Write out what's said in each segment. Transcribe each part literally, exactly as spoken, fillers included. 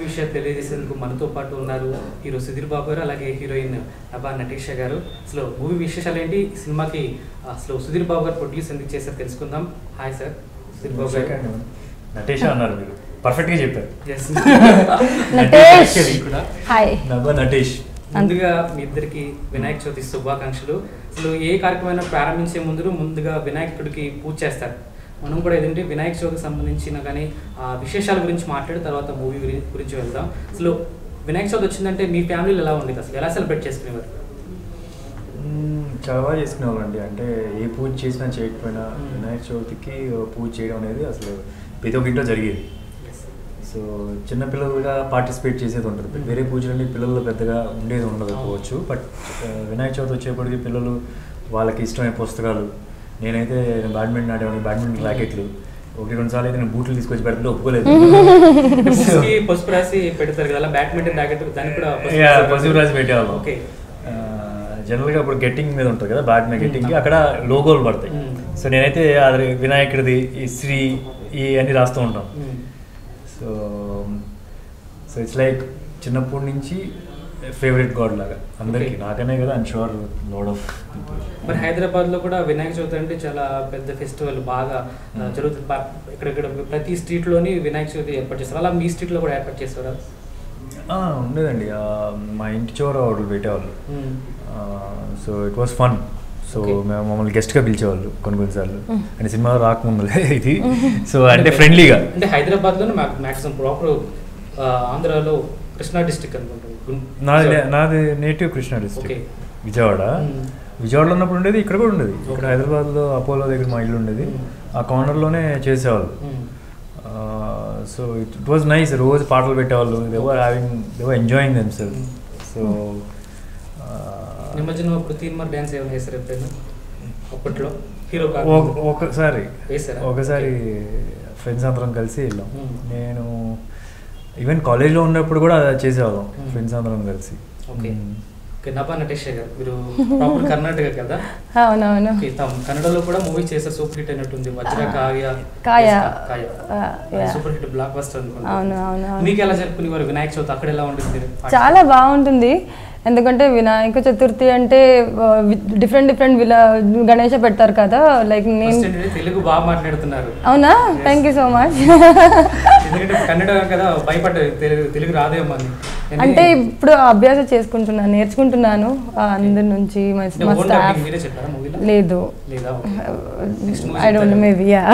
విషయాలు తెలియజేసేందుకు మనతో పాటు ఉన్నారు హీరో సుధీర్ బాబు గారు, అలాగే హీరోయిన్ నభా నటేష గారు. అసలు మూవీ విశేషాలు ఏంటి, సినిమాకి అసలు సుధీర్ బాబు గారు ప్రొడ్యూస్ ఎందుకు చేశారు తెలుసుకుందాం. Hi sir. సుధీర్ బాబు గారు నటేష అన్నారు, మీరు పర్ఫెక్ట్ గా చెప్పారు. నటేష్ హాయ్. నభా నటేష్. ముందుగా మీ ఇద్దరికి వినాయక చవితి శుభాకాంక్షలు. అసలు ఏ కార్యక్రమం ప్రారంభించే ముందు ముందుగా వినాయకుడికి పూజ చేస్తారు. మనం కూడా ఏదంటే వినాయక చవితికి సంబంధించిన కానీ ఆ విశేషాల గురించి మాట్లాడి తర్వాత మూవీ గురించి వెళ్దాం. అసలు వినాయక చవితి వచ్చిందంటే మీ ఫ్యామిలీలో ఎలా ఉండేది, అసలు ఎలా సెలబ్రేట్ చేసుకునేవారు? చాలా బాగా చేసుకునేవాళ్ళండి. అంటే ఏ పూజ చేసినా చేయకపోయినా వినాయక చవితికి పూజ చేయడం అనేది అసలు ప్రతి ఒక్క ఇంట్లో జరిగేది. సో చిన్నపిల్లలుగా పార్టిసిపేట్ చేసేది ఉంటుంది. వేరే పూజలన్నీ పిల్లలు పెద్దగా ఉండేది ఉండకపోవచ్చు, బట్ వినాయక చవితి వచ్చేప్పటికి పిల్లలు వాళ్ళకి ఇష్టమైన పుస్తకాలు, నేనైతే బ్యాడ్మింటన్ ఆడేవాడిని, బ్యాడ్మింటన్ ర్యాకెట్లు ఒకటి రెండు సార్లు అయితే నేను బూట్లు తీసుకొచ్చి పెడితే ఒప్పుకోలేదు. పసుపు రాసి పెడతారు కదా బ్యాడ్మింటన్ ర్యాకెట్, దానికి కూడా పసుపు రాసి పెట్టేవాళ్ళం. జనరల్గా ఇప్పుడు గెట్టింగ్ మీద ఉంటుంది కదా, బ్యాట్ మీద గెట్టింగ్కి అక్కడ లోగోలు పడతాయి. సో నేనైతే అది వినాయకుడిది ఈ శ్రీ ఈ అని రాస్తూ ఉంటాం. సో సో ఇట్స్ లైక్ చిన్నప్పటి నుంచి ఫేవరెట్ గాడ్ లాగా అందరికి, నాకనే కదా I'm sure lot of people. మరి హైదరాబాద్లో కూడా వినాయక చవితి అంటే చాలా పెద్ద ఫెస్టివల్ బాగా జరుగుతుంది. ఇక్కడిక్కడ ప్రతి స్ట్రీట్లోని వినాయక చవితి ఏర్పాటు చేస్తారు. అలా మీ స్ట్రీట్లో కూడా ఏర్పాటు చేస్తారా? ఉండేదండి, మా ఇంటి చివర వాళ్ళు పెట్టేవాళ్ళు. So it was fun. So మేము మమ్మల్ని గెస్ట్గా పిలిచేవాళ్ళు కొన్ని కొన్నిసార్లు, అంటే సినిమా రాకముందులే ఇది. సో అంటే ఫ్రెండ్లీగా. అంటే హైదరాబాద్లోనే మ్యాక్సిమం ప్రాపర్ ఆంధ్రాలో కృష్ణా డిస్ట్రిక్ట్ అనుకుంటాను. నాది నాది నేటివ్ కృష్ణా డిస్ట్రిక్ట్, విజయవాడ. విజయవాడలో ఉన్నప్పుడు ఉండేది, ఇక్కడ కూడా ఉండేది. ఇక్కడ హైదరాబాద్లో అపోలో దగ్గర మా ఇల్లు ఉండేది, ఆ కార్నర్లోనే చేసేవాళ్ళు. So it it was nice. రోజు పాటలు పెట్టేవాళ్ళు, they were having they were enjoying themselves. So నిమజ్జనం అప్పుడు తీన్మార్ డ్యాన్స్ ఏమైనా వేసారు ఎప్పుడైనా అప్పట్లో? హీరో ఒకసారి ఒకసారి ఫ్రెండ్స్ అందరం కలిసి వెళ్ళాం. నేను ఈవెన్ కాలేజ్లో ఉన్నప్పుడు కూడా చేసేవాళ్ళం ఫ్రెండ్స్ అందరం కలిసి. ఓకే. నభా నటేష్ గారు, మీరు ప్రాపర్ కర్ణాటక కదా? అవునవును. కన్నడలో కూడా మూవీ చేశారు, సూపర్ హిట్ అయినట్టుంది. వజ్ర కాయ సూపర్ హిట్, బ్లాక్ బస్టర్ అనుకుంటా. మీకు ఎలా జరుపుకునేవారు వినాయక చవితి? అక్కడ ఎలా ఉంటుంది? చాలా బాగుంటుంది. ఎందుకంటే వినాయక చతుర్థి అంటే డిఫరెంట్ డిఫరెంట్ విలా గణేష పెడతారు కదా. లైక్ నేను తెలుగు బాగా మాట్లాడుతున్నారు. అవునా? Thank you so much. Kannada కదా, భయపడ్డారు తెలుగు రాదేమో అని. అంటే ఇప్పుడు అభ్యాసం చేసుకుంటున్నాను, నేర్చుకుంటున్నాను అందరి నుంచి. మా స్టాఫ్ లేదు, I don't know, maybe yeah.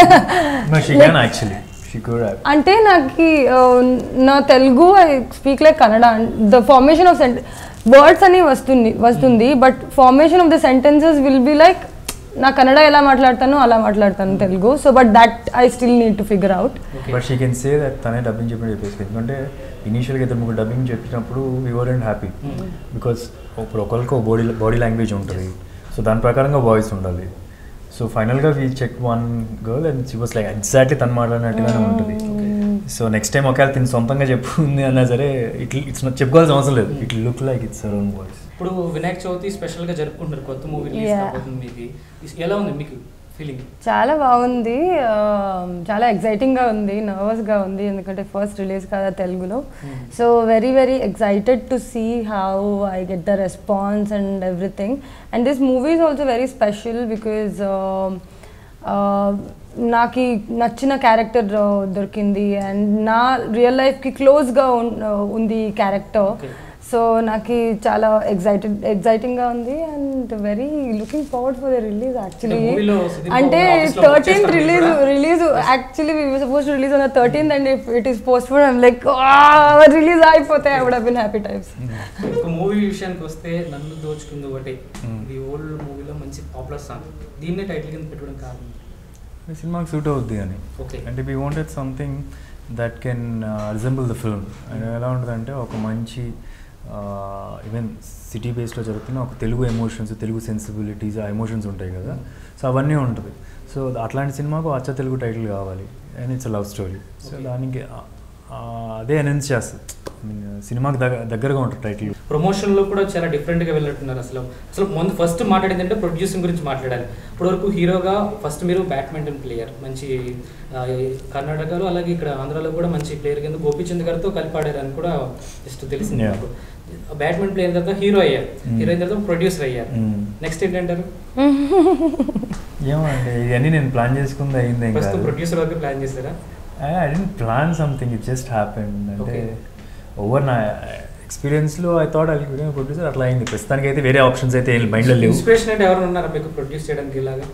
అంటే నాకు నా Telugu I speak like Kannada. The formation of sentence words అని వస్తుంది వస్తుంది but formation of the sentences will be like నా కన్నడ ఎలా మాట్లాడతానో అలా మాట్లాడతాను Telugu. So but that I still need to figure out. But she can say that తనే డబ్బింగ్ చెప్పి చెప్పేసి, ఎందుకంటే ఇనీషియల్గా ఇద్దరు ముగ్గురు డబ్బింగ్ చెప్పినప్పుడు we were and happy, because ఇప్పుడు ఒకరికి బాడీ బాడీ లాంగ్వేజ్ ఉంటుంది. సో దాని ప్రకారంగా వాయిస్ ఉండాలి. సో ఫైనల్గా we check one girl and she was like exactly తను మాట్లాడినట్టుగానే ఉంటుంది. సో నెక్స్ట్ టైం ఒకవేళ తిని సొంతంగా చెప్పుంది అన్నా సరే ఇట్ ఇట్స్ చెప్పుకోవాల్సిన అవసరం లేదు, it look like it's her own voice. ఇప్పుడు వినాయక చవితి స్పెషల్గా జరుపుకుంటారు, కొత్త మూవీ రిలీజ్ కాబోతుంది. మీకు ఎలా ఉంది మీకు ఫీలింగ్? చాలా బాగుంది, చాలా ఎక్సైటింగ్గా ఉంది, నర్వస్గా ఉంది, ఎందుకంటే ఫస్ట్ రిలీజ్ కదా తెలుగులో. So very very excited to see how I get the response and everything. And this movie is also very special because నాకు నచ్చిన క్యారెక్టర్ దొరికింది అండ్ నా రియల్ లైఫ్కి క్లోజ్గా ఉంది ఈ క్యారెక్టర్. సో నాకు చాలా ఎక్సైటెడ్ ఎక్సైటింగ్గా ఉంది and very looking forward for the release. Actually అంటే thirteenth release release actually we were suppose to release on the thirteenth and if it is postpone I'm like release అయిపోతే I would have been happy times. Movie విషయానికి వస్తే నన్ను దోచుకుంది ఒకటి, ఇది old మూవీలో మంచి popular song, దీన్నే టైటిల్ కింద పెట్టడం కారణం? సినిమాకి సూట్ అవుద్ది అని. అంటే we wanted something that can resemble the film. ఎలా ఉంటుందంటే ఒక మంచి ఈవెన్ సిటీ బేస్లో జరుగుతున్న ఒక తెలుగు ఎమోషన్స్, తెలుగు సెన్సిబిలిటీస్, ఆ ఎమోషన్స్ ఉంటాయి కదా, సో అవన్నీ ఉంటుంది. సో అట్లాంటి సినిమాకు అచ్చ తెలుగు టైటిల్ కావాలి and it's love story. So దానికి అదే అనౌన్స్ చేస్తుంది మీన్ సినిమాకి దగ్గర దగ్గరగా ఉంటుంది టైటిల్. ప్రమోషన్లో కూడా చాలా డిఫరెంట్గా వెళ్ళట్టున్నారు. అసలు అసలు ముందు ఫస్ట్ మాట్లాడేది అంటే ప్రొడ్యూసింగ్ గురించి మాట్లాడాలి. ఇప్పటివరకు హీరోగా ఫస్ట్ మీరు బ్యాడ్మింటన్ ప్లేయర్, మంచి కర్ణాటకలో అలాగే ఇక్కడ ఆంధ్రాలో కూడా మంచి ప్లేయర్ కింద గోపీచంద్ గారితో కలిపి ఆడారని కూడా జస్ట్ తెలిసింది నాకు. బ్యాడ్మింటన్ ప్లేయర్ తర్వాత హీరో అయ్యారు, హీరో అయిన తర్వాత ప్రొడ్యూసర్ అయ్యారు. నెక్స్ట్ ఏంటంటారు? ఏమంటే ఇవన్నీ నేను ప్లాన్ చేసుకుంది అయింది. ఫస్ట్ ప్రొడ్యూసర్ వరకు ప్లాన్ చేశారా? I didn't plan something, it just happened. అంటే ఓవర్ నా ఎక్స్పీరియన్స్లో I thought I will producer, అట్లా అయింది. ప్రస్తుతానికి అయితే వేరే ఆప్షన్స్ అయితే ఏం మైండ్లో లేవు. ఇన్స్పిరేషన్ అంటే ఎవరు ఉన్నారా మీకు ప్రొడ్యూస్ చేయడానికి ఇలాగా?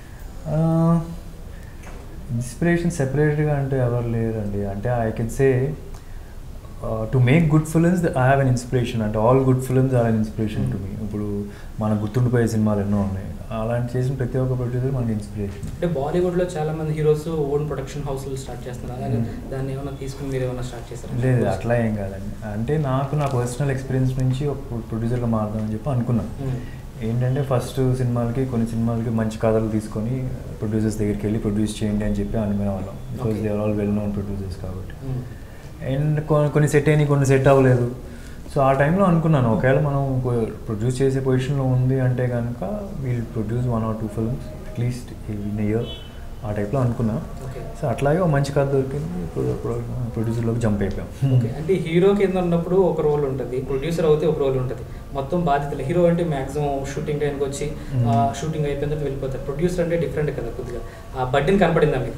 ఇన్స్పిరేషన్ సెపరేట్గా అంటే ఎవరు లేరండి. అంటే I can say to make good films I have an inspiration. అంటే all good films are an inspiration to me. ఇప్పుడు మనకు గుర్తుండిపోయే సినిమాలు ఎన్నో ఉన్నాయి, అలాంటి చేసిన ప్రతి ఒక్క ప్రొడ్యూసర్ మనకి ఇన్స్పిరేషన్. అంటే బాలీవుడ్లో చాలా మంది హీరోస్ ఓన్ ప్రొడక్షన్ హౌస్లు స్టార్ట్ చేస్తున్నారు, అలాగే దాన్ని ఏమైనా తీసుకుని మీరు ఏమైనా స్టార్ట్ చేస్తారు? లేదు, అట్లా ఏం కాదండి. అంటే నాకు నా పర్సనల్ ఎక్స్పీరియన్స్ నుంచి ఒక ప్రొడ్యూసర్గా మారుదామని చెప్పి అనుకున్నాను. ఏంటంటే ఫస్ట్ సినిమాలకి కొన్ని సినిమాలకి మంచి కథలు తీసుకొని ప్రొడ్యూసర్స్ దగ్గరికి వెళ్ళి ప్రొడ్యూస్ చేయండి అని చెప్పి అనుకునే వాళ్ళం. Because they are all well known producers కాబట్టి. అండ్ కొన్ని సెట్ అయినాయి, కొన్ని సెట్ అవ్వలేదు. సో ఆ టైంలో అనుకున్నాను, ఒకవేళ మనం ప్రొడ్యూస్ చేసే పొజిషన్లో ఉంది అంటే కనుక we'll produce one or two films at least in year, ఆ టైప్లో అనుకున్నా. సో అట్లాగే ఒక మంచి కథ దొరికింది, ప్రొడ్యూసర్లోకి జంప్ అయిపోయాం. అంటే హీరో కింద ఉన్నప్పుడు ఒక రోల్ ఉంటుంది, ప్రొడ్యూసర్ అయితే ఒక రోల్ ఉంటుంది, మొత్తం బాధ్యతలు. హీరో అంటే మ్యాక్సిమం షూటింగ్ టైంకి వచ్చి షూటింగ్ అయిపోయిన తర్వాత వెళ్ళిపోతారు. ప్రొడ్యూసర్ అంటే డిఫరెంట్ కదా కొద్దిగా. ఆ బర్డెన్ కనపడిందా మీకు?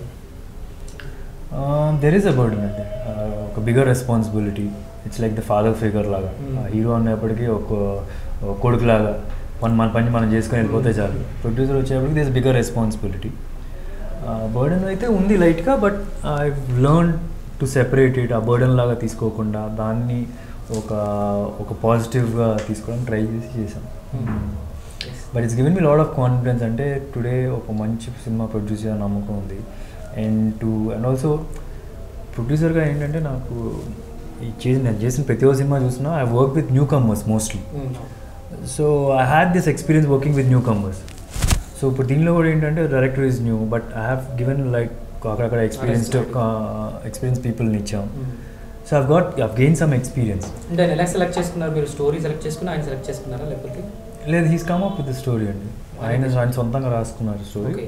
దెర్ ఈస్ అ బర్డెన్ అండి, ఒక bigger responsibility. It's like the father figure లాగా. హీరో అనేప్పటికీ ఒక కొడుకు లాగా మన మన పని మనం చేసుకొని వెళ్ళిపోతే చాలు. ప్రొడ్యూసర్ వచ్చేప్పటికి దిస్ బిగ్గర్ రెస్పాన్సిబిలిటీ. బర్డెన్ అయితే ఉంది లైట్గా, but I learn to separate it. ఆ బర్డెన్ లాగా తీసుకోకుండా దాన్ని ఒక ఒక పాజిటివ్గా తీసుకోవడానికి ట్రై చేసి చేశాను. But it's given me lot of confidence. అంటే టుడే ఒక మంచి సినిమా ప్రొడ్యూస్ చేయాలని నమ్మకం ఉంది. అండ్ టు అండ్ ఆల్సో ప్రొడ్యూసర్గా ఏంటంటే నాకు ఈ చేసి నేను చేసిన ప్రతి ఒక్క సినిమా చూసినా I work with newcomers mostly. So I had this experience working with newcomers. So ఇప్పుడు దీనిలో కూడా ఏంటంటే director is new, but I have given like అక్కడక్కడ ఎక్స్పీరియన్స్డ్ ఎక్స్పీరియన్స్ పీపుల్ని ఇచ్చాం. So I've got I've gain some experience. అంటే ఆయన ఎలా సెలెక్ట్ చేసుకున్నారు మీరు? స్టోరీ సెలెక్ట్ చేసుకుని ఆయన సెలెక్ట్ చేసుకున్నారా లేకపోతే? లేదు, he's come up with the story అండి. ఆయన ఆయన సొంతంగా రాసుకున్నారు స్టోరీ.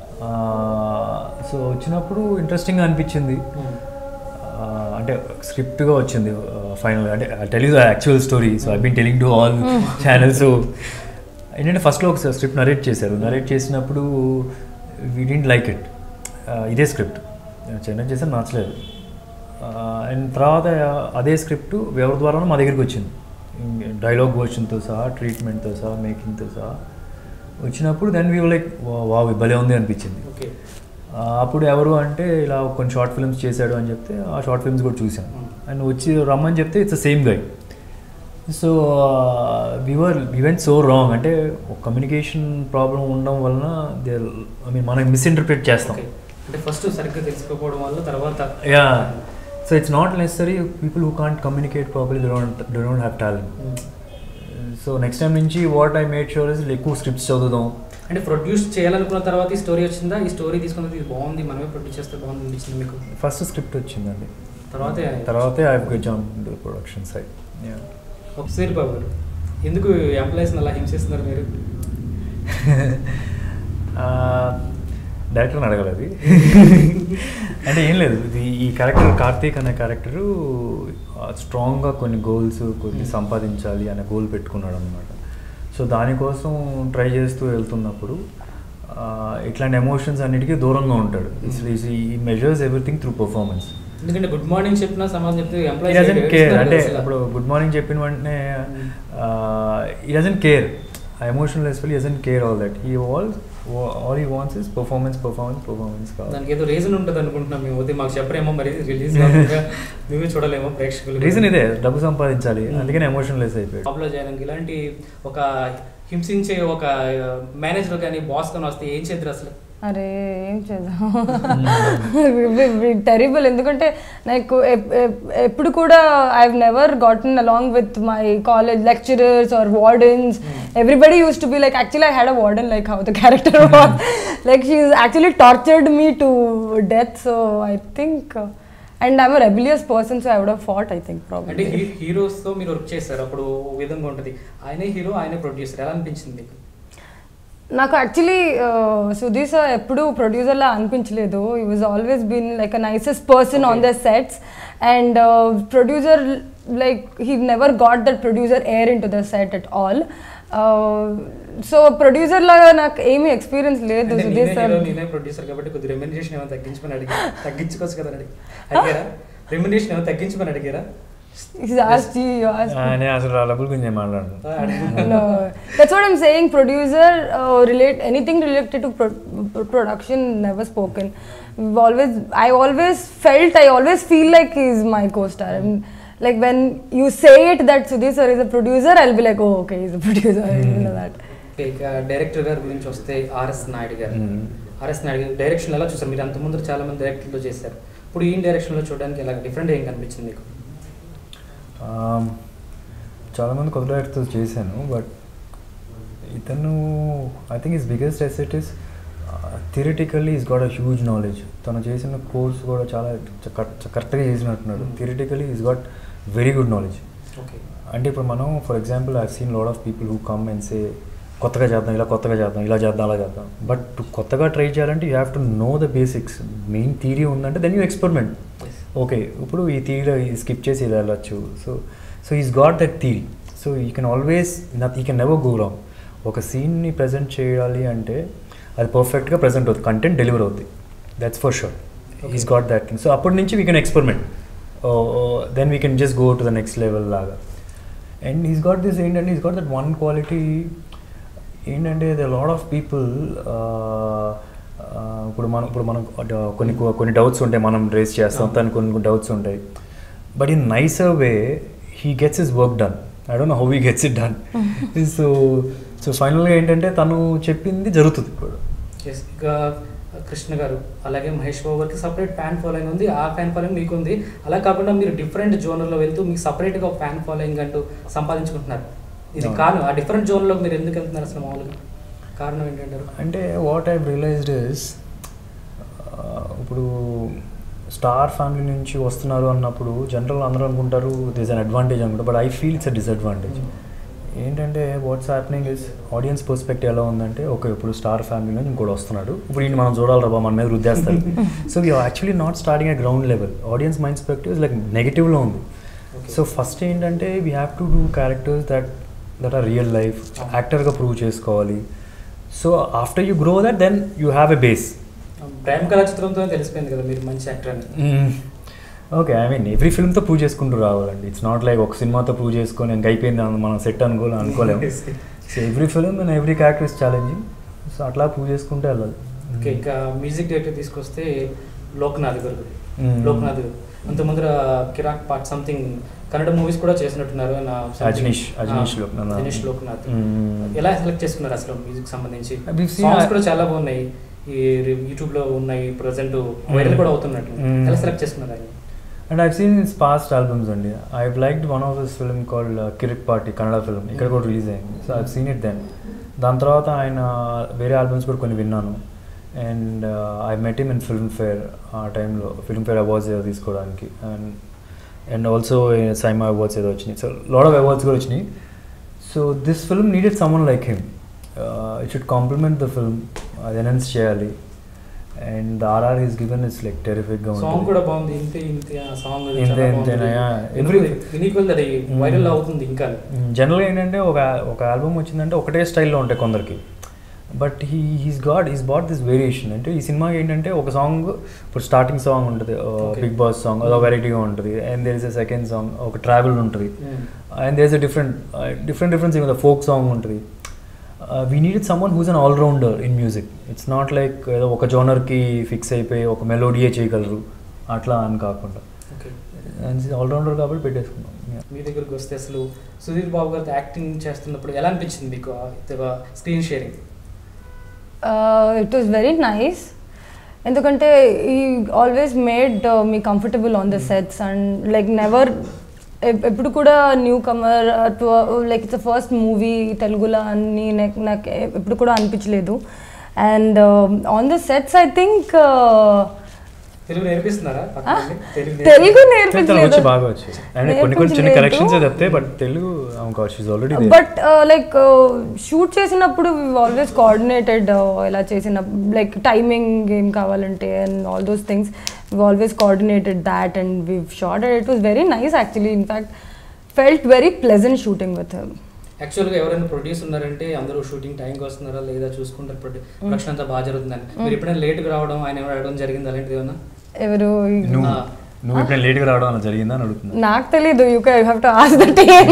సో వచ్చినప్పుడు ఇంట్రెస్టింగ్గా అనిపించింది. అంటే స్క్రిప్ట్గా వచ్చింది ఫైనల్. అంటే I tell you the actual story. So I been telling to all channels. ఏంటంటే ఫస్ట్లో ఒక స్క్రిప్ట్ నరేట్ చేశారు. నరేట్ చేసినప్పుడు వీ డింట్ లైక్ ఇట్. ఇదే స్క్రిప్ట్ చెన్నై చేస్తే నచ్చలేదు. అండ్ తర్వాత అదే స్క్రిప్ట్ ఎవరి ద్వారానో మా దగ్గరికి వచ్చింది, డైలాగ్ వర్షన్తో సహా, ట్రీట్మెంట్తో సహా, మేకింగ్తో సహా వచ్చినప్పుడు దెన్ వీ లైక్ వావ్ భలే ఉంది అనిపించింది. అప్పుడు ఎవరు అంటే ఇలా కొన్ని షార్ట్ ఫిల్మ్స్ చేశాడు అని చెప్తే ఆ షార్ట్ ఫిల్మ్స్ కూడా చూసాను. అండ్ వచ్చి రమ్మని చెప్తే it's the same guy. So we were event so wrong. అంటే కమ్యూనికేషన్ ప్రాబ్లం ఉండడం వలన దే ఐ మీన్ మనం మిస్ఇంటర్ప్రిట్ చేస్తాం. అంటే ఫస్ట్ సరిగ్గా తెలుసుకోకపోవడం వల్ల తర్వాత yeah. So it's not necessary people who can't communicate properly they don't they don't have talent. So next time నుంచి what I made sure is ఎక్కువ స్క్రిప్ట్స్ చదువుదాం. అంటే ప్రొడ్యూస్ చేయాలనుకున్న తర్వాత ఈ స్టోరీ వచ్చిందా? ఈ స్టోరీ తీసుకున్నది ఇది బాగుంది, మనమే ప్రొడ్యూస్ చేస్తే బాగుంది అనిపించింది మీకు? ఫస్ట్ స్క్రిప్ట్ వచ్చిందండి, తర్వాతే తర్వాతే I have jumped into the production side. Yeah. ఒకసారి బాబు గారు, ఎందుకు ఎంప్లాయీస్ని అలా హింసిస్తున్నారు మీరు? డైరెక్టర్ని అడగలేదు. అంటే ఏం లేదు, ఇది ఈ క్యారెక్టర్ కార్తీక్ అనే క్యారెక్టరు స్ట్రాంగ్గా కొన్ని గోల్స్ కొన్ని సంపాదించాలి అనే గోల్ పెట్టుకున్నాడు అనమాట. సో దానికోసం ట్రై చేస్తూ వెళ్తున్నప్పుడు ఇట్లాంటి ఎమోషన్స్ అన్నిటికీ దూరంగా ఉంటాడు. ఈ మెజర్స్ ఎవ్రీథింగ్ త్రూ పర్ఫార్మెన్స్. ఎందుకంటే గుడ్ మార్నింగ్ చెప్పినా సమాజం చెప్తే ఈ డజంట్ కేర్. అంటే ఇప్పుడు గుడ్ మార్నింగ్ చెప్పిన వెంటనే ఈ డజంట్ కేర్, ఎమోషనల్ ఎస్పెల్ he doesn't care all that. He all all he wants is performance performance performance కావాలి. దానికి ఏదో రీజన్ ఉంటుంది అనుకుంటున్నాం మేము. అయితే మాకు చెప్పరేమో, మరి రిలీజ్ కాకుండా మేమే చూడలేమో ప్రేక్షకులు. రీజన్ ఇదే, డబ్బు సంపాదించాలి, అందుకని ఎమోషనలెస్ అయిపోయాడు. జాబ్లో చేయడానికి ఇలాంటి ఒక హింసించే ఒక మేనేజర్ కానీ బాస్ కానీ వస్తే ఏం చేద్దరు అసలు? అరే ఏం చేద్దాం, టెరిబుల్. ఎందుకంటే నాకు ఎప్పుడు కూడా I have never gotten along with my college lecturers or wardens. Everybody used to be like, actually I had a warden like how the character was. Like she's actually tortured me to death. So I think uh, and I'm rebellious person, so I would have fought I think అంటే probably. హీరోస్తో మీరు work చేస్తారు, అప్పుడు ఓ విధంగా ఉంటుంది, ఆయనే hero ఆయనే producer, ఎలా అనిపించింది మీకు? నాకు యాక్చువల్లీ సుధీర్ సార్ ఎప్పుడు ప్రొడ్యూసర్లా అనిపించలేదు. He was always been like a nicest person on the sets, and producer like he never got that producer air in to the set at all. So producer లాగా నాకు ఏమీ ఎక్స్పీరియన్స్ లేదు Sudheer sir. నేనే producer కాబట్టి కొద్దిగా remuneration ఏమైనా తగ్గించమని అడిగి తగ్గించుకోవచ్చు కదా అడిగి అడిగారా? రెమ్యునరేషన్ ఏమైనా తగ్గించమని అడిగారా? He's asked you, you asked me. నేను అసలు వాళ్ళ గురించి మాట్లాడను. No, that's what I'm saying. Producer, uh, relate anything related to pro- production never spoken. We've always, I always felt, I always feel like he's my co-star. And like when you say it that Sudhir sir is a producer, I'll be like, oh, okay, he's a producer. I didn't know that. Director గారి గురించి వస్తే RS Naidu గారు, RS Naidu గారు direction ఎలా చూసారు? మీరు అంత ముందు చాలా మంది డైరెక్టర్లో చేశారు, ఇప్పుడు ఈ డైరెక్షన్లో చూడడానికి ఎలా డిఫరెంట్ ఏం కనిపించింది మీకు? చాలామంది కొత్త డైరెక్టర్స్ చేశాను, బట్ ఇతను I think is biggest asset is theoretically is got a huge knowledge. తను చేసిన కోర్స్ కూడా చాలా కరెక్ట్గా చేసినట్టున్నాడు. Theoretically is got very good knowledge. Okay, అంటే ఇప్పుడు మనం for example I seen lot of people who come and say కొత్తగా చేద్దాం, ఇలా కొత్తగా చేద్దాం, ఇలా చేద్దాం, అలా చేద్దాం. బట్ కొత్తగా ట్రై చేయాలంటే you have to know the basics. Main theory ఉందంటే దెన్ యూ ఎక్స్పెరిమెంట్. ఓకే, ఇప్పుడు ఈ థియరీలో స్కిప్ చేసి ఇలా వెళ్ళచ్చు. So so is got that theory. So you can always not you can never go wrong. ఒక సీన్ని ప్రజెంట్ చేయాలి అంటే అది పర్ఫెక్ట్గా ప్రజెంట్ అవుతుంది, కంటెంట్ డెలివర్ అవుతుంది, that's for sure. Is got that thing. So అప్పటి నుంచి we can experiment, then we can just go to the next level లాగా. అండ్ ఈస్ గాట్ దిస్ ఏంటంటే is got that one quality ఏంటంటే the lot of people ఇప్పుడు మనం ఇప్పుడు మనం కొన్ని కొన్ని డౌట్స్ ఉంటాయి, మనం రేస్ చేస్తాం, తను కొన్ని డౌట్స్ ఉంటాయి, but in nicer way he gets his work done. I don't know how he gets it done. So so ఫైనల్గా ఏంటంటే తను చెప్పింది జరుగుతుంది ఇప్పుడు. ఇంకా కృష్ణ గారు అలాగే మహేష్ బాబు గారికి సపరేట్ ఫ్యాన్ ఫాలోయింగ్ ఉంది, ఆ ఫ్యాన్ ఫాలోయింగ్ మీకు ఉంది. అలా కాకుండా మీరు డిఫరెంట్ జోనర్లో వెళ్తూ మీకు సపరేట్గా ఒక ఫ్యాన్ ఫాలోయింగ్ అంటూ సంపాదించుకుంటున్నారు. ఇది కారణం, ఆ డిఫరెంట్ జోన్లో మీరు ఎందుకు వెళ్తున్నారు అసలు? మామూలుగా కారణం ఏంటంటారు? అంటే వాట్ ఐ రియలైజ్డ్ ఇస్ ఇప్పుడు స్టార్ ఫ్యామిలీ నుంచి వస్తున్నారు అన్నప్పుడు జనరల్ అందరూ అనుకుంటారు దిస్ అన్ అడ్వాంటేజ్ అనుకుంటారు, but I feel it's a disadvantage. ఏంటంటే what's happening is audience perspective ఎలా ఉందంటే, ఓకే ఇప్పుడు స్టార్ ఫ్యామిలీ నుంచి ఇంకోటి వస్తున్నాడు, ఇప్పుడు ఈయన మనం చూడాలి రా మన మీద రుద్దేస్తారు. So we actually not starting at ground level. Audience mind perspective is like నెగిటివ్లో ఉంది. సో ఫస్ట్ ఏంటంటే we have to do characters that that are real life, యాక్టర్గా ప్రూవ్ చేసుకోవాలి. So after you grow that then you have a base. ప్రేమ కళా చిత్రంతో తెలిసిపోయింది కదా మీరు మంచి యాక్టర్ అని. ఓకే, ఐ మీన్ ఎవ్రీ ఫిల్మ్తో ప్రూవ్ చేసుకుంటూ రావాలండి. ఇట్స్ నాట్ లైక్ ఒక సినిమాతో ప్రూవ్ చేసుకొని ఇంకా అయిపోయింది మనం సెట్ అనుకోలే అనుకోలేము. So every film and every character is challenging. So అట్లా ప్రూవ్ చేసుకుంటే వెళ్ళాలి. ఓకే, ఇంకా మ్యూజిక్ డైరెక్టర్ తీసుకొస్తే లోక్నాథ్ గారు. లోక్నాథ్ గారు అంతకుముందు కిరాక్ పార్ట్ సంథింగ్ కన్నడ మూవీస్ కూడా చేసినట్టున్నారు. అజనీష్ అజనీష్ అజనీష్ లోక్నాథ్ ఎలా సెలెక్ట్ చేసుకున్నారు అసలు మ్యూజిక్ సంబంధించి? సాంగ్స్ కూడా చాలా బాగున్నాయి, ఈ యూట్యూబ్లో ఉన్నాయి, ప్రజెంట్ వైరల్ కూడా అవుతున్నట్టు. ఎలా సెలెక్ట్ చేసుకున్నారు ఆయన? And I've seen his past albums అండి. I've liked one of his film called Kirik Party, Kannada film, ఇక్కడ కూడా రిలీజ్ అయింది. So I've seen it then. దాని తర్వాత ఆయన వేరే ఆల్బమ్స్ కూడా కొన్ని విన్నాను. And I met him in Filmfare, ఆ టైంలో ఫిల్మ్ ఫేర్ అవార్డ్స్ ఏదో తీసుకోవడానికి. And and also SIIMA awards ఏదో వచ్చినాయి. సో లాట్ ఆఫ్ అవార్డ్స్ కూడా వచ్చినాయి. So this film needed someone like him. It should complement the film, అది ఎనౌన్స్ చేయాలి. And the RR is given is like టెరిఫిక్గా ఉంటుంది. సాంగ్ కూడా బాగుంది, ఇంతే ఇంతే ఆ సాంగ్ ఇంతే ఇంతేనా ఎవ్రీ యూనిక్వల్ అది వైరల్ అవుతుంది. ఇంకా జనరల్గా ఏంటంటే ఒక ఒక ఆల్బమ్ వచ్చిందంటే ఒకటే స్టైల్లో ఉంటాయి కొందరికి, but he he's got is but this variation. అంటే ఈ సినిమా ఏంటంటే ఒక సాంగ్ ఇప్పుడు స్టార్టింగ్ సాంగ్ ఉంటుంది, బిగ్ బాస్ సాంగ్, అదో వెరైటీగా ఉంటుంది. And there is a second song, ఒక ట్రావెల్ ఉంటుంది. And there is a different different difference ఏదో ఫోక్ సాంగ్ ఉంటుంది. We needed someone who's an allrounder in music. It's not like ఏదో ఒక జోనర్కి ఫిక్స్ అయిపోయి ఒక మెలోడియే చేయగలరు అట్లా అని కాకుండా ఆల్రౌండర్ కాబట్టి పెట్టేసుకున్నాం. మీ దగ్గరకు వస్తే అసలు సుధీర్ బాబు గారితో యాక్టింగ్ చేస్తున్నప్పుడు ఎలా అనిపించింది మీకు screen sharing? It was very nice, ఎందుకంటే he always made me comfortable on the sets and like never ఎప్పుడు కూడా newcomer like it's first movie తెలుగులో అని నాకు నాకు ఎప్పుడు కూడా అనిపించలేదు. And on the sets I think Telugu నేర్పిస్తున్నారా తెలుగు వచ్చి నేర్పించలేదు బాగా వచ్చి అండ్ కొన్ని కొన్ని చిన్న కరెక్షన్స్ చెప్తే but Telugu she's already but like shoot చేసినప్పుడు వి ఆల్వేస్ కోఆర్డినేటెడ్ ఇలా చేసిన లైక్ టైమింగ్ ఏం కావాలంటే and all those things we always coordinated that and we shot it was very nice actually in fact felt very pleasant shooting with him. యాక్చువల్గా ఎవరైనా produce ఉన్నారంటే అందరూ shooting టైంకి వస్తున్నారా లేదా చూసుకుంటారు, ప్రొడక్షన్ అంతా బాగా జరుగుతుందని. మీరు ఎప్పుడైనా లేట్గా రావడం ఆయన ఎవరు అడగడం జరిగింది అలాంటిది ఏమన్నా? ఎవరు నువ్వు ఎప్పుడైనా లేట్గా రావడం అలా జరిగిందా అని అడుగుతున్నా. నాకు తెలీదు, you can have to ask the team.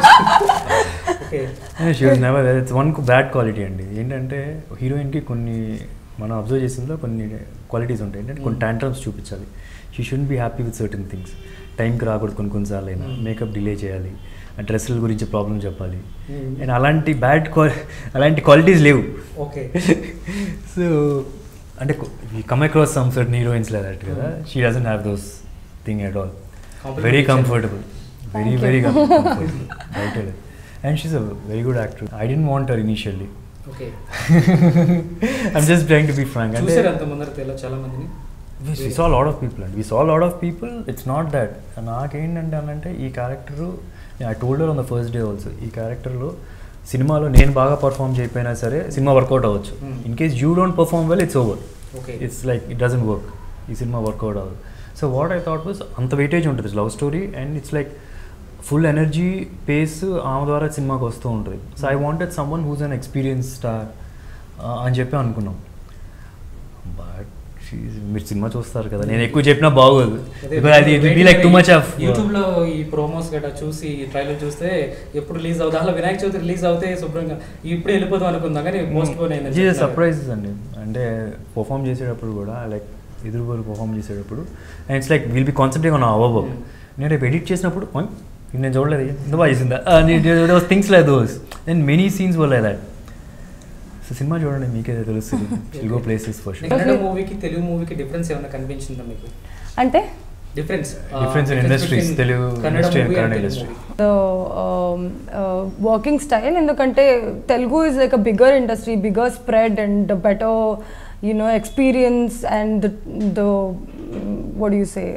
She was never, it's one bad quality అండి. ఏంటంటే హీరోయిన్కి కొన్ని మనం అబ్జర్వ్ చేసిందో కొన్ని క్వాలిటీస్ ఉంటాయి. ఏంటంటే కొన్ని టాంట్రమ్స్ చూపించాలి. She should be happy with certain things. టైంకి రాకూడదు కొన్ని కొన్నిసార్లు అయినా, మేకప్ డిలే చేయాలి, డ్రెస్సుల గురించి ప్రాబ్లం చెప్పాలి. అండ్ అలాంటి బ్యాడ్ క్వాలి అలాంటి క్వాలిటీస్ లేవు. ఓకే. సో అంటే we come across some certain heroines like that కదా. She doesn't have those thing at all. Very comfortable, very very comfortable. And she is a very good actor. I didn't want her initially. Okay. I'm just trying to be frank. అంటే అంత ముందర చాలా మందిని we saw a lot of people and we saw a lot of people. It's not that నాకేంటంటే అనంటే ఈ character I told her on the first day also, ఈ క్యారెక్టర్లో సినిమాలో నేను బాగా పర్ఫామ్ చేయకపోయినా సరే సినిమా వర్కౌట్ అవ్వచ్చు. In case you don't perform well it's over. It's like it doesn't work. ఈ సినిమా వర్కౌట్ అవ్వదు. So what I thought was అంత వెయిటేజ్ ఉంటుంది love story and it's like full energy pace ఆమె ద్వారా సినిమాకి వస్తూ ఉంటుంది. So I wanted someone whose an experience star అని చెప్పి అనుకున్నాం. బట్ మీరు సినిమా చూస్తారు కదా, నేను ఎక్కువ చెప్పినా బాగోదు. Like too much of YouTube లో ఈ ప్రోమోస్ గట్రా చూసి ట్రైలర్ చూస్తే ఎప్పుడు రిలీజ్ అవుతుంది, అలా వినాయక చవితి రిలీజ్ అవుతే శుభ్రంగా ఇప్పుడు వెళ్ళిపోతాం అనుకుందాం కానీ పోస్ట్ పోన్ అయింది. సర్ప్రైజెస్ అండి. అంటే పర్ఫామ్ చేసేటప్పుడు కూడా లైక్ ఎదురు వాళ్ళు పర్ఫామ్ చేసేటప్పుడు and it's like will be concentrate on our work. నేను రేపు ఎడిట్ చేసినప్పుడు నేను చూడలేదు ఎంత బాగా చేసిందా things like those and many scenes were like that. So సినిమా చూడండి మీకేదో తెలుస్తుంది. Will go places for sure. Kannada మూవీకి తెలుగు మూవీకి డిఫరెన్స్ ఏమైనా కనిపించిందా మీకు? అంటే difference difference in industries, Telugu industry and Kannada industry. The working style, ఎందుకంటే Telugu is like a bigger industry, bigger spread and better you know experience and the what do you say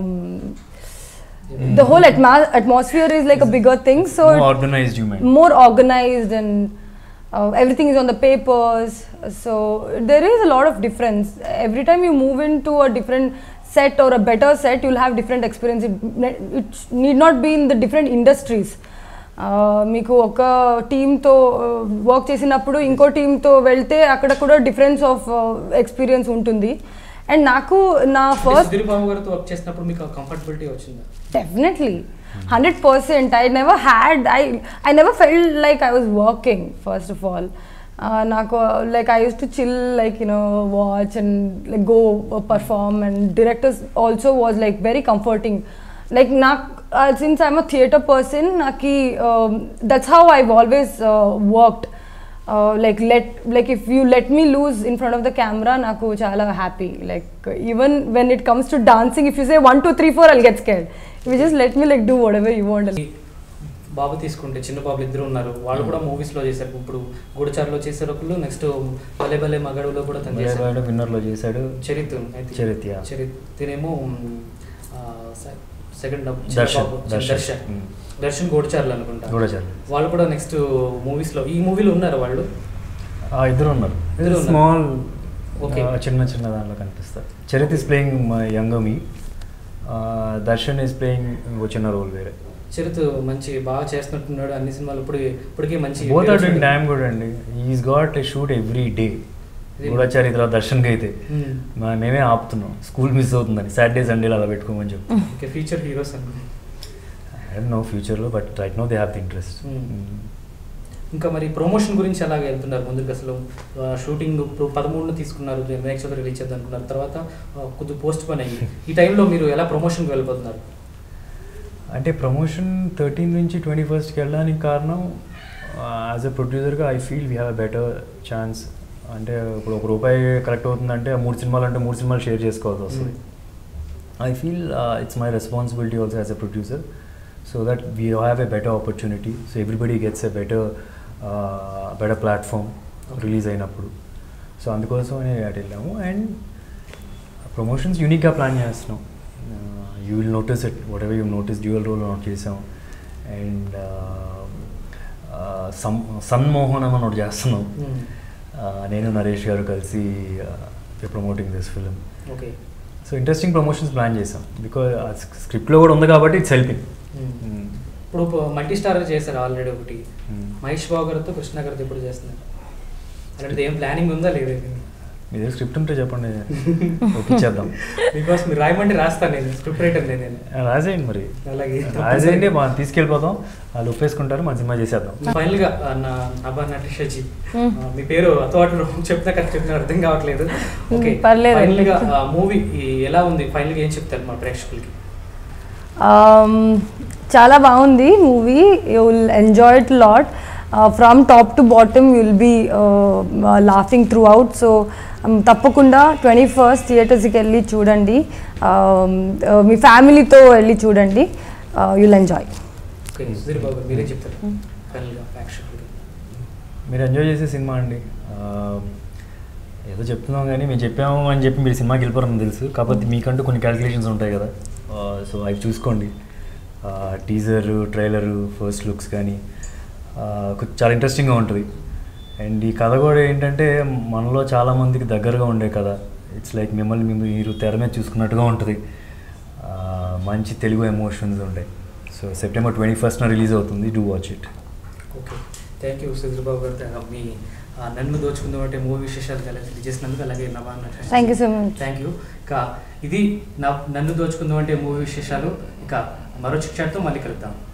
the whole atma- atmosphere is like a bigger thing, so more organized, you mean more organized and uh, everything is on the papers, so there is a lot of difference. Every time you move into a different set or a better set, you'll have different experience. It, it need not be in the different industries. మీకు ఒక టీమ్తో work చేసినప్పుడు ఇంకో టీమ్తో వెళ్తే అక్కడ కూడా difference of experience ఉంటుంది. And నాకు నా ఫస్ట్ వర్క్ చేసినప్పుడు మీకు కంఫర్టబిలిటీ వచ్చిందా? Definitely hundred percent. I never had I I never felt like I was working first of all. నాకు like I used to chill like you know watch and like go perform and directors also was like very comforting. Like నాకు since I'm a theatre person, నాకు that's how I've always worked. Uh, like let like if you let me loose in front of the camera, naku chala happy. Like even when it comes to dancing, if you say one two three four, I'll get scared. If you just let me like do whatever you want. బాబు తీసుకుంటే చిన్న బాబులు ఇద్దరు ఉన్నారు, వాళ్ళు కూడా movies లో చేశారు. ఇప్పుడు గూఢచారులో చేశారు ఒకళ్ళు, నెక్స్ట్ భలే భలే మగాడులో కూడా తను చేశాడు, విన్నర్ లో చేశాడు చరిత్ చరిత్ చరిత్ తినేమో సెకండ్ దర్శన్ దర్శన్ దర్శన్ గూఢచారులు అనుకుంటా. గూఢచారులు వాళ్ళు కూడా నెక్స్ట్ మూవీస్ లో ఈ మూవీలో ఉన్నారు వాళ్ళు ఇద్దరు ఉన్నారు. స్మాల్ చిన్న చిన్న దాంట్లో కనిపిస్తారు. Charith is playing young me, Darshan is playing ఇంకో చిన్న రోల్ వేరే. చరిత్ మంచి బాగా చేస్తున్నట్టున్నాడు అన్ని సినిమాలు. ఇప్పుడు ఇప్పటికీ మంచి both are doing damn good అండి. Is got a shoot every day. Goodachari తర్వాత దర్శన్కి అయితే మేమే ఆపుతున్నాం, స్కూల్ మిస్ అవుతుందని సాటర్డే సండేలు అలా పెట్టుకోమని చెప్పి. ఫ్యూచర్ హీరోస్ అనుకో ఐ డోంట్ నో ఫ్యూచర్లో, but right now they have the interest. ఇంకా మరి ప్రమోషన్ గురించి అలాగే వెళ్తున్నారు ముందుకు. అసలు షూటింగ్ ఇప్పుడు పదమూడును తీసుకున్నారు, వినాయక చవితి రిలీజ్ చేద్దాం అనుకున్నారు, తర్వాత కొద్దిగా పోస్ట్ పోన్ అయ్యి ఈ టైంలో మీరు ఎలా ప్రమోషన్కి వెళ్ళిపోతున్నారు? అంటే ప్రమోషన్ థర్టీన్ నుంచి ట్వంటీ ఫస్ట్కి వెళ్ళడానికి కారణం యాజ్ ఎ ప్రొడ్యూసర్గా I feel we have a better chance. అంటే ఇప్పుడు ఒక రూపాయి కలెక్ట్ అవుతుందంటే మూడు సినిమాలు అంటే మూడు సినిమాలు షేర్ చేసుకోవాల్సి వస్తుంది. I feel it's my responsibility also as a producer, so that we have a better opportunity, so everybody gets a better uh, better platform release అయినప్పుడు. సో అందుకోసమనే అటు వెళ్ళాము. అండ్ ప్రమోషన్స్ యూనిక్గా ప్లాన్ చేస్తున్నాం. You will notice it whatever you notice dual role note చేసాం. And some Sammohanam అని ఒకటి చేస్తున్నాం. నేను నరేష్ గారు కలిసి promoting this film. Okay. So interesting promotions plan చేసాం బికాజ్ స్క్రిప్ట్లో కూడా ఉంది కాబట్టి ఇట్స్ హెల్పింగ్. ఇప్పుడు మల్టీ స్టార్ చేశారు ఆల్రెడీ ఒకటి, మహేష్ బాబు గారితో కృష్ణ గారితో ఇప్పుడు చేస్తున్నారు. అలాంటిది ఏం ప్లానింగ్ ఉందా లేదా? మీ దగ్గర స్క్రిప్ట్ ఉంటే చెప్పండి, ఓకే చేద్దాం. బికాస్ మీరు రాయమంటే రాస్తాను, నేను స్క్రిప్ట్ రైటర్ నేను. రాసేయండి మరి, అలాగే రాసేయండి, మనం తీసుకెళ్ళిపోతాం, వాళ్ళు ఒప్పేసుకుంటారు, మన సినిమా చేసేద్దాం. ఫైనల్గా నభా నటిషాజీ, మీ పేరు అతవాటు చెప్తా కదా చెప్పిన అర్థం కావట్లేదు. ఓకే, ఫైనల్గా మూవీ ఎలా ఉంది, ఫైనల్గా ఏం చెప్తారు మా ప్రేక్షకులకి? చాలా బాగుంది movie, you will enjoy it lot. From top to bottom you will be laughing throughout. So తప్పకుండా ట్వంటీ ఫస్ట్ థియేటర్స్కి వెళ్ళి చూడండి, మీ ఫ్యామిలీతో వెళ్ళి చూడండి, యూ విల్ ఎంజాయ్. మీరు ఎంజాయ్ చేసే సినిమా అండి. ఏదో చెప్తున్నాం కానీ మేము చెప్పాము అని చెప్పి మీరు సినిమాకి వెళ్ళిపోరని తెలుసు, కాకపోతే మీకంటూ కొన్ని క్యాలిక్యులేషన్స్ ఉంటాయి కదా. సో అవి చూసుకోండి, టీజరు, ట్రైలరు, ఫస్ట్ లుక్స్ కానీ చాలా ఇంట్రెస్టింగ్గా ఉంటుంది. అండ్ ఈ కథ కూడా ఏంటంటే మనలో చాలామందికి దగ్గరగా ఉండే కథ. ఇట్స్ లైక్ మిమ్మల్ని మేము మీరు తెర మీద చూసుకున్నట్టుగా ఉంటుంది. మంచి తెలుగు ఎమోషన్స్ ఉంటాయి. సో సెప్టెంబర్ ట్వంటీ ఫస్ట్న రిలీజ్ అవుతుంది, do watch it. Okay, thank you Sudheer Babu గారు, మీ నన్ను దోచుకుందాం అంటే మూవీ విశేషాలు తెలియజేసినందుకు. అలాగే నభా నటిషాజీ, thank you so much. Thank you. ఇక ఇది నా నన్ను దోచుకుందాం అంటే మూవీ విశేషాలు. ఇక మరో చిట్చాట్తో మళ్ళీ కలుద్దాం.